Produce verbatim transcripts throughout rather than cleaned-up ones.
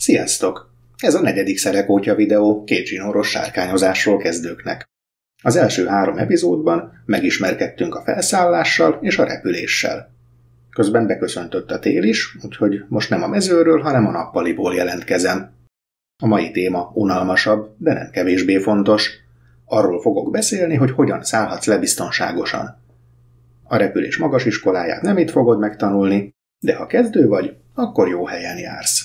Sziasztok! Ez a negyedik Szerekótya videó két zsinóros sárkányozásról kezdőknek. Az első három epizódban megismerkedtünk a felszállással és a repüléssel. Közben beköszöntött a tél is, úgyhogy most nem a mezőről, hanem a nappaliból jelentkezem. A mai téma unalmasabb, de nem kevésbé fontos. Arról fogok beszélni, hogy hogyan szállhatsz le biztonságosan. A repülés magasiskoláját nem itt fogod megtanulni, de ha kezdő vagy, akkor jó helyen jársz.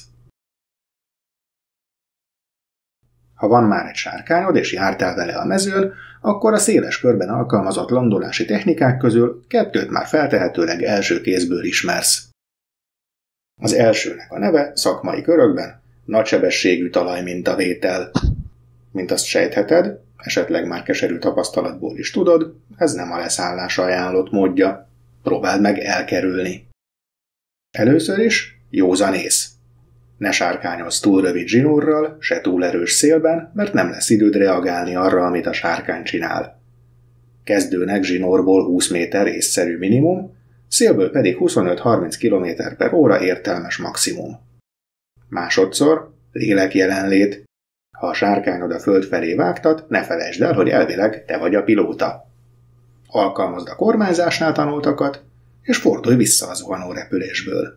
Ha van már egy sárkányod és jártál vele a mezőn, akkor a széles körben alkalmazott landolási technikák közül kettőt már feltehetőleg első kézből ismersz. Az elsőnek a neve szakmai körökben nagysebességű talajmintavétel. Mint azt sejtheted, esetleg már keserű tapasztalatból is tudod, ez nem a leszállás ajánlott módja. Próbáld meg elkerülni. Először is józanész. Ne sárkányozz túl rövid zsinórral, se túl erős szélben, mert nem lesz időd reagálni arra, amit a sárkány csinál. Kezdőnek zsinórból húsz méter észszerű minimum, szélből pedig huszonöt-harminc kilométer per óra értelmes maximum. Másodszor lélek jelenlét. Ha a sárkányod a föld felé vágtat, ne felejtsd el, hogy elvileg te vagy a pilóta. Alkalmazd a kormányzásnál tanultakat, és fordulj vissza a zuhanó repülésből.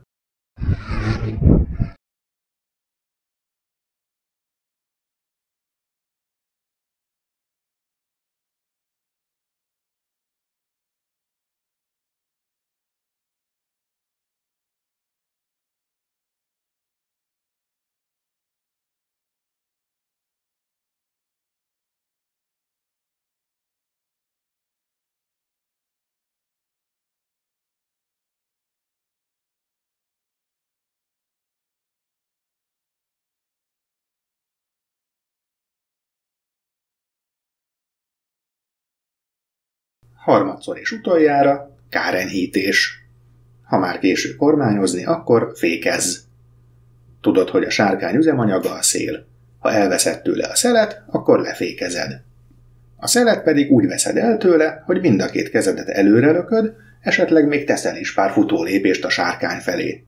Harmadszor és utoljára kárenyhítés. Ha már késő kormányozni, akkor fékezz. Tudod, hogy a sárkány üzemanyaga a szél. Ha elveszed tőle a szelet, akkor lefékezed. A szelet pedig úgy veszed el tőle, hogy mind a két kezedet előre lököd, esetleg még teszel is pár futólépést a sárkány felé.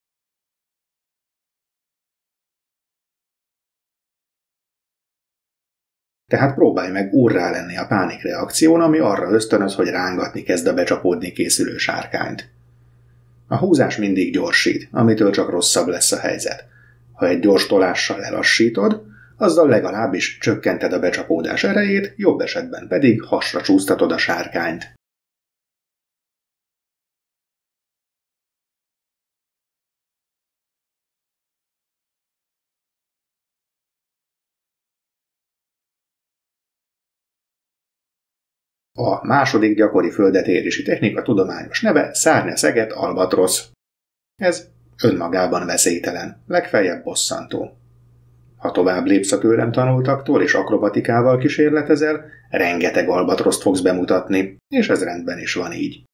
Tehát próbálj meg úrrá lenni a pánikreakción, ami arra ösztönöz, hogy rángatni kezd a becsapódni készülő sárkányt. A húzás mindig gyorsít, amitől csak rosszabb lesz a helyzet. Ha egy gyors tolással lelassítod, azzal legalábbis csökkented a becsapódás erejét, jobb esetben pedig hasra csúsztatod a sárkányt. A második gyakori földetérési technika tudományos neve szárnyaszeget albatrosz. Ez önmagában veszélytelen, legfeljebb bosszantó. Ha tovább lépsz a tőlem tanultaktól és akrobatikával kísérletezel, rengeteg albatroszt fogsz bemutatni, és ez rendben is van így.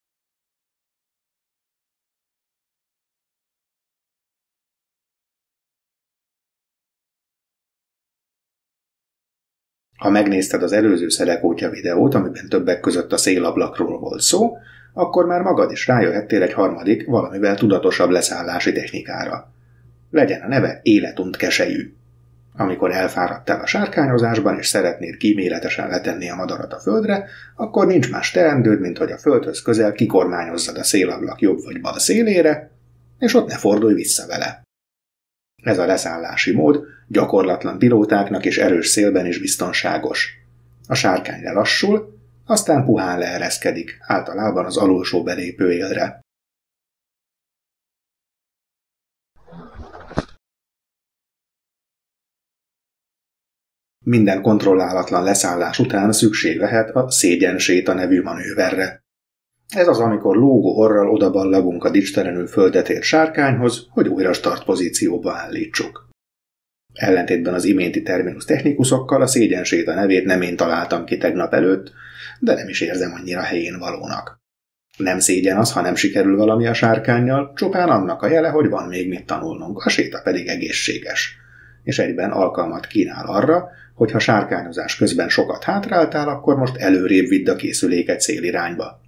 Ha megnézted az előző Szerekótya videót, amiben többek között a szélablakról volt szó, akkor már magad is rájöhettél egy harmadik, valamivel tudatosabb leszállási technikára. Legyen a neve életunt keselyű. Amikor elfáradtál a sárkányozásban és szeretnéd kíméletesen letenni a madarat a földre, akkor nincs más teendőd, mint hogy a földhöz közel kikormányozzad a szélablak jobb vagy bal szélére, és ott ne fordulj vissza vele. Ez a leszállási mód gyakorlatlan pilótáknak és erős szélben is biztonságos. A sárkány lelassul, aztán puhán leereszkedik, általában az alulsó belépőélre. Minden kontrollálatlan leszállás után szükség lehet a szégyenséta nevű manőverre. Ez az, amikor lógó orral odaballagunk a dicstelenül földet ért sárkányhoz, hogy újra start pozícióba állítsuk. Ellentétben az iménti terminus technikusokkal a szégyenséta nevét nem én találtam ki tegnap előtt, de nem is érzem annyira helyén valónak. Nem szégyen az, ha nem sikerül valami a sárkánnyal, csupán annak a jele, hogy van még mit tanulnunk, a séta pedig egészséges. És egyben alkalmat kínál arra, hogy ha sárkányozás közben sokat hátráltál, akkor most előrébb vidd a készüléket célirányba.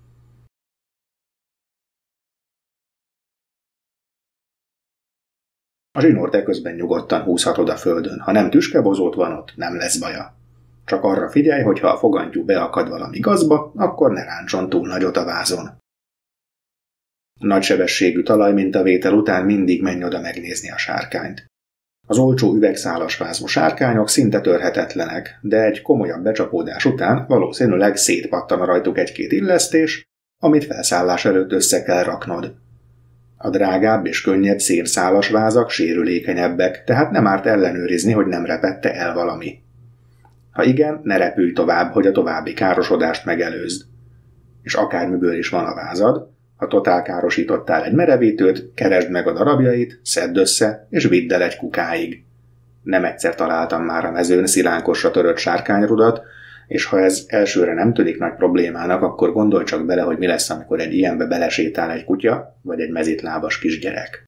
A zsinort eközben nyugodtan húzhatod a földön, ha nem tüskebozót van ott, nem lesz baja. Csak arra figyelj, hogy ha a fogantyú beakad valami gazba, akkor ne ráncson túl nagyot a vázon. Nagysebességű talajmintavétel után mindig menj oda megnézni a sárkányt. Az olcsó üvegszálasvázú sárkányok szinte törhetetlenek, de egy komolyabb becsapódás után valószínűleg szétpattan rajtuk egy-két illesztés, amit felszállás előtt össze kell raknod. A drágább és könnyebb szénszálas vázak sérülékenyebbek, tehát nem árt ellenőrizni, hogy nem repette el valami. Ha igen, ne repülj tovább, hogy a további károsodást megelőzd. És akármiből is van a vázad, ha totál károsítottál egy merevítőt, keresd meg a darabjait, szedd össze, és vidd el egy kukáig. Nem egyszer találtam már a mezőn szilánkosra törött sárkányrudat, és ha ez elsőre nem tűnik nagy problémának, akkor gondolj csak bele, hogy mi lesz, amikor egy ilyenbe belesétál egy kutya, vagy egy mezitlábas kisgyerek.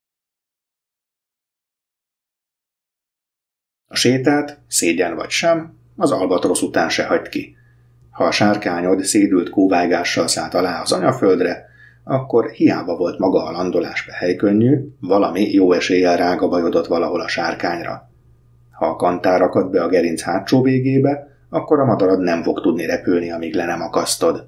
A sétát, szégyen vagy sem, az albatrosz után se hagyd ki. Ha a sárkányod szédült kóválygással szállt alá az anyaföldre, akkor hiába volt maga a landolás behelykönnyű, valami jó eséllyel rágabajodott valahol a sárkányra. Ha a kantár akad be a gerinc hátsó végébe, akkor a madarad nem fog tudni repülni, amíg le nem akasztod.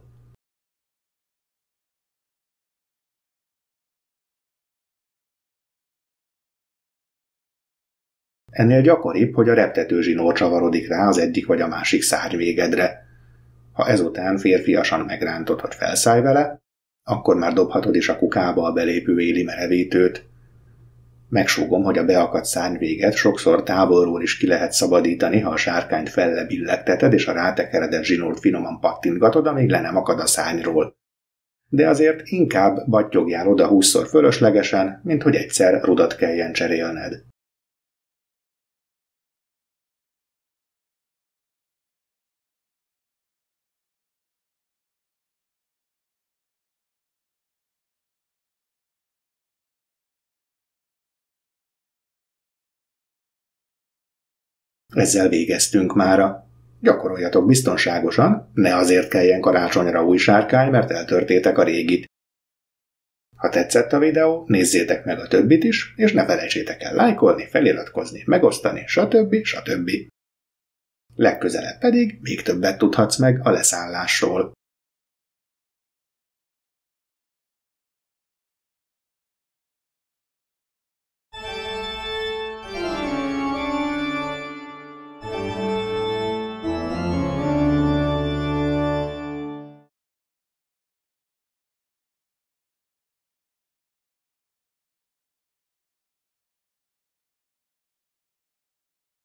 Ennél gyakoribb, hogy a reptető zsinór csavarodik rá az egyik vagy a másik szárnyvégedre. Ha ezután férfiasan megrántod, hogy felszállj vele, akkor már dobhatod is a kukába a belépő éli merevítőt. Megsúgom, hogy a beakadt szárnyvéget sokszor távolról is ki lehet szabadítani, ha a sárkányt fellebillegteted és a rátekeredett zsinórt finoman pattintgatod, amíg le nem akad a szárnyról. De azért inkább battyogjál oda húszszor fölöslegesen, mint hogy egyszer rudat kelljen cserélned. Ezzel végeztünk mára. Gyakoroljatok biztonságosan, ne azért kelljen karácsonyra új sárkány, mert eltörtétek a régit. Ha tetszett a videó, nézzétek meg a többit is, és ne felejtsétek el lájkolni, feliratkozni, megosztani, stb. stb. Legközelebb pedig még többet tudhatsz meg a leszállásról.